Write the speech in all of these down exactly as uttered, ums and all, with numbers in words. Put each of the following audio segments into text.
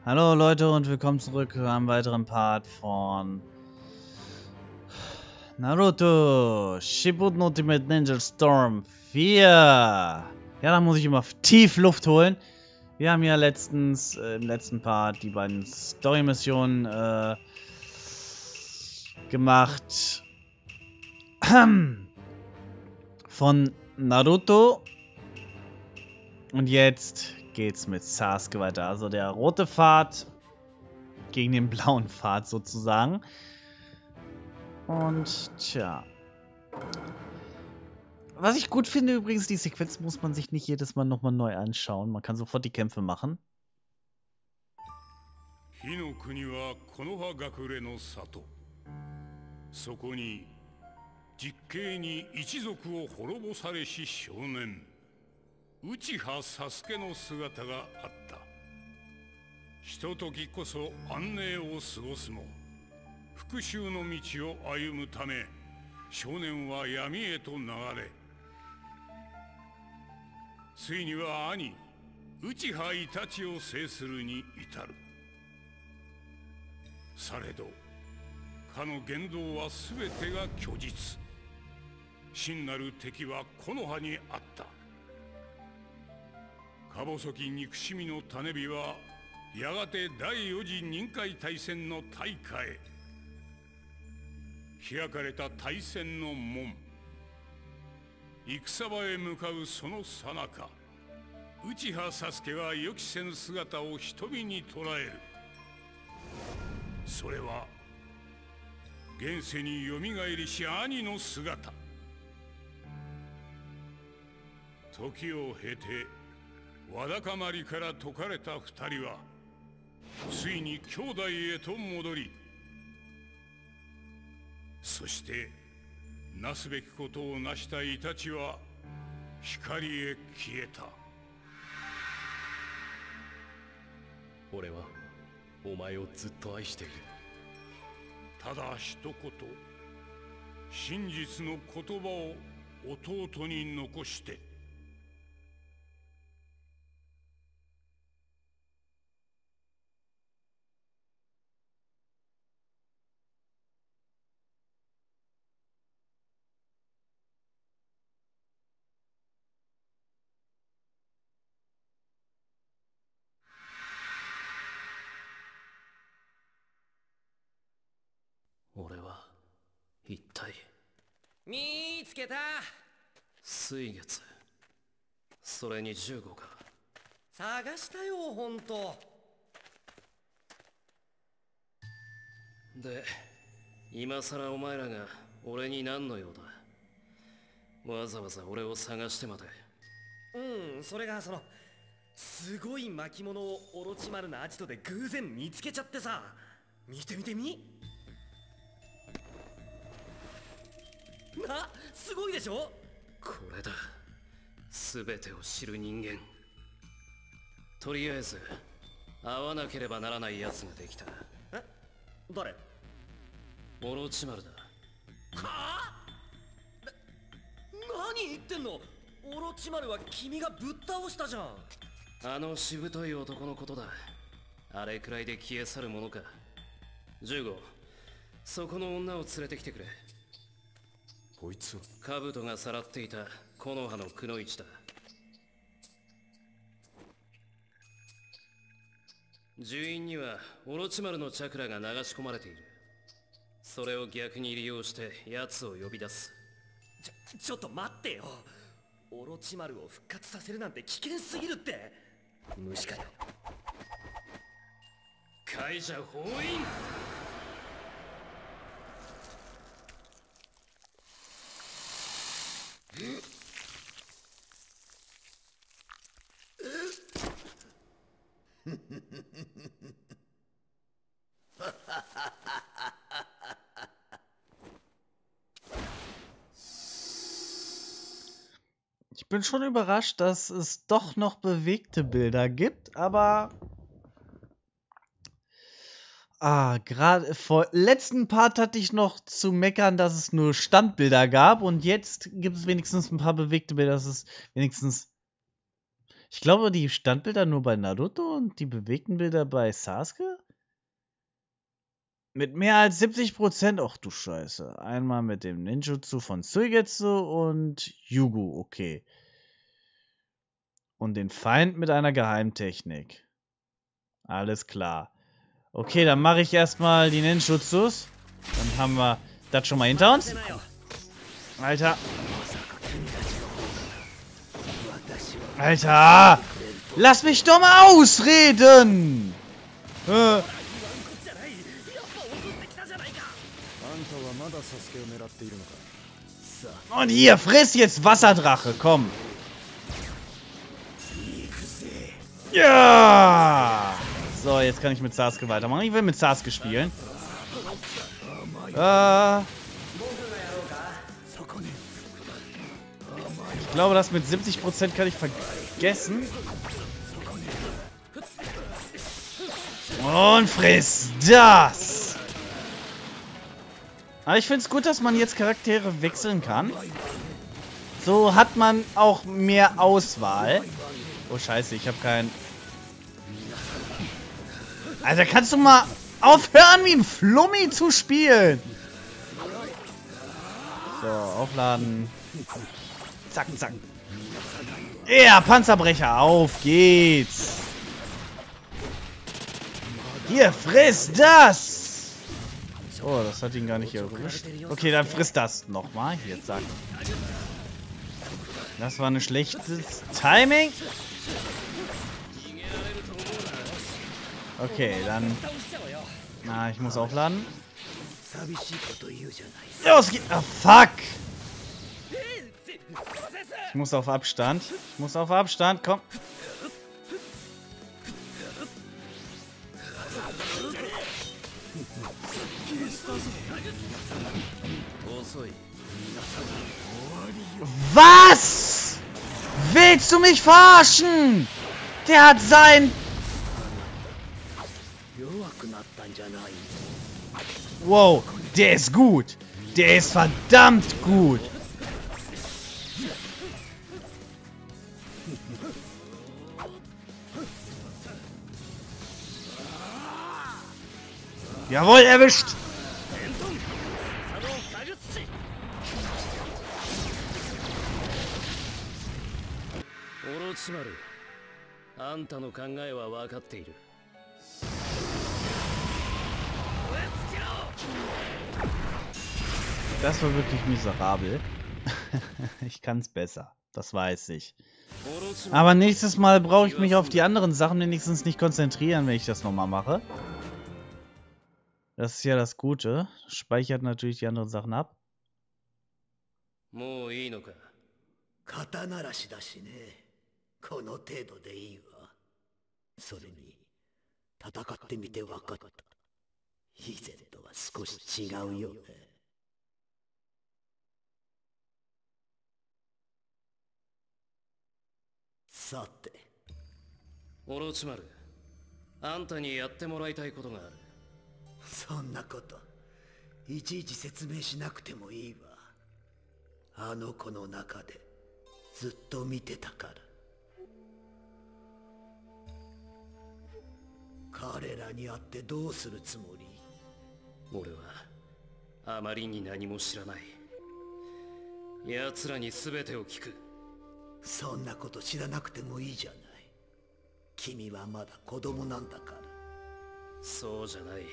Hallo Leute und willkommen zurück zu einem weiteren Part von Naruto Shippuden Ultimate Ninja Storm vier. Ja, da muss ich immer tief Luft holen. Wir haben ja letztens, äh, im letzten Part, die beiden Story-Missionen äh, gemacht von Naruto. Und jetzt geht's mit Sasuke weiter. Also der rote Pfad gegen den blauen Pfad sozusagen. Und tja. Was ich gut finde übrigens, die Sequenz muss man sich nicht jedes Mal nochmal neu anschauen. Man kann sofort die Kämpfe machen. Ich bin schon überrascht, dass es doch noch bewegte Bilder gibt, aber ah, gerade vor letzten Part hatte ich noch zu meckern, dass es nur Standbilder gab und jetzt gibt es wenigstens ein paar bewegte Bilder, dass es wenigstens Ich glaube, die Standbilder nur bei Naruto und die bewegten Bilder bei Sasuke? Mit mehr als siebzig Prozent? Ach du Scheiße. Einmal mit dem Ninjutsu von Suigetsu und Yugu, okay. Und den Feind mit einer Geheimtechnik. Alles klar. Okay, dann mache ich erstmal die Ninjutsus. Dann haben wir das schon mal hinter uns. Alter. Alter! Lass mich doch mal ausreden! Äh. Und hier, friss jetzt Wasserdrache, komm. Ja! So, jetzt kann ich mit Sasuke weitermachen. Ich will mit Sasuke spielen. Äh. Ich glaube, das mit siebzig Prozent kann ich vergessen. Und friss das! Aber ich finde es gut, dass man jetzt Charaktere wechseln kann. So hat man auch mehr Auswahl. Oh scheiße, ich habe keinen... Alter, kannst du mal aufhören, wie ein Flummi zu spielen? So, aufladen. Zack, zack. Ja, Panzerbrecher, auf geht's. Hier, friss das! Oh, das hat ihn gar nicht erwischt. Okay, dann frisst das nochmal. Hier, zack. Das war ein schlechtes Timing. Okay, dann... Na, ich muss aufladen. Los geht's! Ah, fuck! Ich muss auf Abstand. Ich muss auf Abstand, komm. Was? Willst du mich verarschen? Der hat sein... Wow, der ist gut. Der ist verdammt gut. Jawohl, erwischt. Das war wirklich miserabel. Ich kann es besser. Das weiß ich. Aber nächstes Mal brauche ich mich auf die anderen Sachen wenigstens nicht konzentrieren, wenn ich das nochmal mache. Das ist ja das Gute. Speichert natürlich die anderen Sachen ab. Sate. Orochimaru, あんたにやってもらいたいことがある。そんなこといちいち説明しなくてもいいわ。あの子の中でずっと見てたから。彼らに会ってどうするつもり？俺はあまりに何も知らない。奴らに全てを聞く。そんなこと知らなくてもいいじゃない。君はまだ子供なんだから。そうじゃない。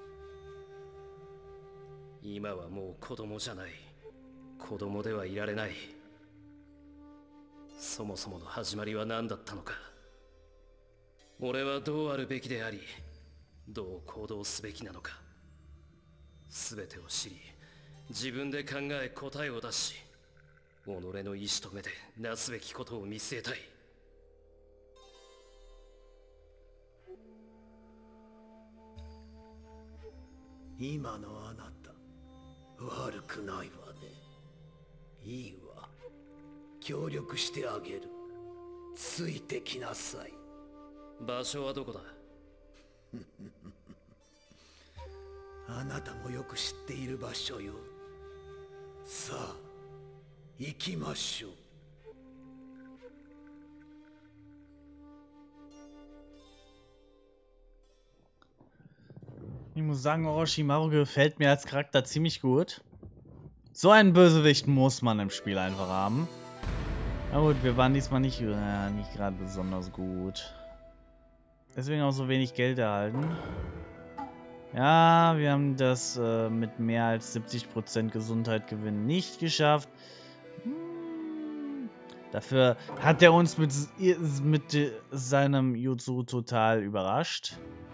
今はもう子供じゃない。子供ではいられない。そもそもの始まりは何だったのか。俺はどうあるべきであり、どう行動すべきなのか。全てを知り、自分で考え答えを出し、己の意志と目でなすべきことを見据えたい。今のあなた、悪くないわね。いいわ。協力してあげる。ついてきなさい。場所はどこだ？あなたもよく知っている場所よ。さあ、行きましょう。 Ich muss sagen, Orochimaru gefällt mir als Charakter ziemlich gut. So einen Bösewicht muss man im Spiel einfach haben. Na gut, wir waren diesmal nicht, äh, nicht gerade besonders gut. Deswegen auch so wenig Geld erhalten. Ja, wir haben das äh, mit mehr als siebzig Prozent Gesundheit gewinnen nicht geschafft. Hm. Dafür hat er uns mit, mit seinem Jutsu total überrascht.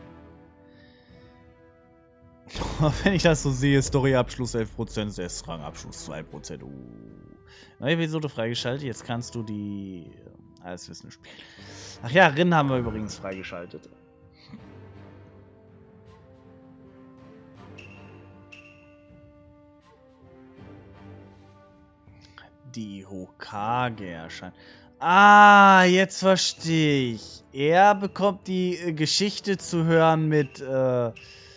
Wenn ich das so sehe, Story-Abschluss elf Prozent, S-Rang-Abschluss zwei Prozent. Uh. Neue Episode freigeschaltet, jetzt kannst du die äh, alles wissen spielen. Ach ja, Rin haben wir übrigens freigeschaltet. Die Hokage erscheint. Ah, jetzt verstehe ich. Er bekommt die äh, Geschichte zu hören mit äh,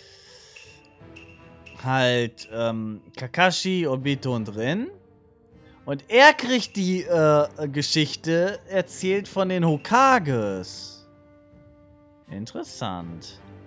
halt ähm, Kakashi, Obito und Rin. Und er kriegt die äh, Geschichte erzählt von den Hokages. Interessant.